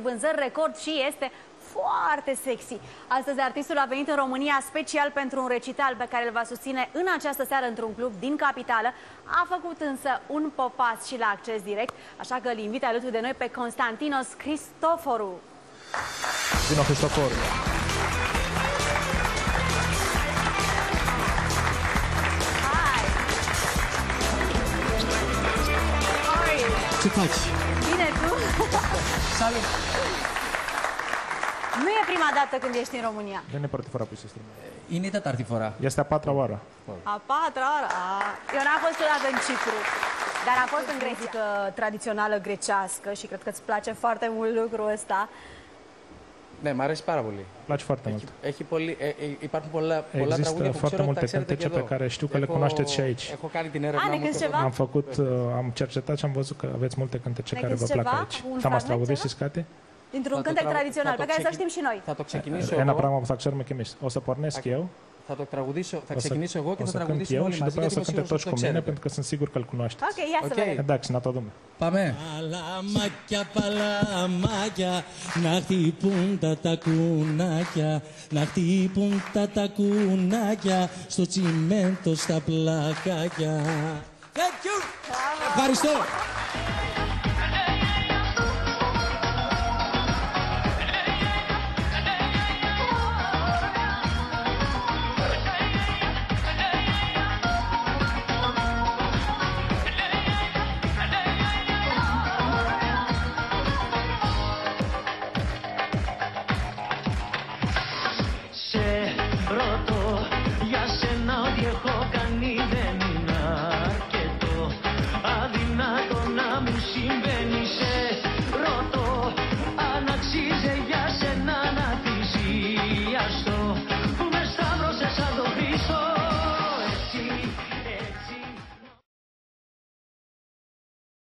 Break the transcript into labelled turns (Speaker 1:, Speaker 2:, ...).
Speaker 1: vânzări record și este foarte sexy. Astăzi artistul a venit în România special pentru un recital pe care îl va susține în această seară într-un club din capitală. A făcut însă un popas și la acces direct, așa că îl invit alături de noi pe Constantinos Christoforu.
Speaker 2: Vino, Christoforu!
Speaker 3: Ce faci?
Speaker 1: Bine, tu?
Speaker 3: Salut!
Speaker 1: Nu e prima dată când ești în România.
Speaker 2: Δεν είναι πρώτη φορά που είσαι στην
Speaker 3: Είναι η τέταρτη φορά.
Speaker 2: Este a patra oară.
Speaker 1: A patra oară? Eu n-am fost odată în Cipru, dar am fost în Grecia. Tradițională grecească și cred că îți place foarte mult lucrul ăsta.
Speaker 4: Ναι, μ' αρέσει πάρα πολύ.
Speaker 2: Place foarte mult.
Speaker 4: Υπάρχουν πολλά τραγούδια
Speaker 2: Există
Speaker 4: που
Speaker 2: foarte
Speaker 4: ξέρω ότι τα
Speaker 2: multe
Speaker 4: ξέρετε και
Speaker 2: cântece pe
Speaker 4: εδώ.
Speaker 2: care știu că le cunoașteți și aici.
Speaker 4: Έχω κάνει την έρευνα
Speaker 1: Ne
Speaker 4: μου.
Speaker 1: cânti ceva?
Speaker 2: Am cercetat și am văzut că aveți multe cântece
Speaker 1: Ne
Speaker 2: care vă
Speaker 1: cânti
Speaker 2: plac
Speaker 1: ceva?
Speaker 2: aici.
Speaker 1: Un
Speaker 2: Θα μας
Speaker 1: fragment,
Speaker 2: τραγουδήσεις κάτι?
Speaker 1: Dintr-un cântec tradițional, pe care să știm și noi.
Speaker 4: Θα το ξεκινήσω
Speaker 2: Ένα
Speaker 4: εγώ.
Speaker 2: πράγμα που θα ξέρουμε κι εμείς. O să pornesc eu,
Speaker 4: Θα ξεκινήσω εγώ και
Speaker 2: o
Speaker 4: θα
Speaker 2: să cânt
Speaker 4: τραγουδήσουμε
Speaker 2: eu
Speaker 4: όλοι
Speaker 2: și
Speaker 4: μαζί
Speaker 2: după aia o
Speaker 4: γιατί
Speaker 2: să
Speaker 4: είμαι
Speaker 2: cânte
Speaker 4: σίγουρος
Speaker 2: toți
Speaker 4: ότι
Speaker 2: cu
Speaker 4: το
Speaker 2: mine,
Speaker 4: ξέρετε.
Speaker 2: pentru că sunt sigur că îl cunoașteți.
Speaker 1: Ok, ia să vedem.
Speaker 2: Εντάξει, να το δούμε.
Speaker 3: Πάμε.
Speaker 5: Παλαμάκια, να χτυπούν τα τακουνάκια, να χτυπούν τα τακουνάκια στο τσιμέντο στα πλακάκια.
Speaker 3: Ευχαριστώ.